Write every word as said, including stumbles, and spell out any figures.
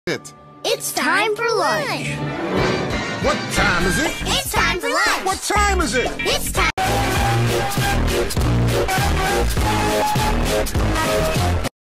it? It's time for lunch. What time is it? It's time for lunch. What time is it? It's time.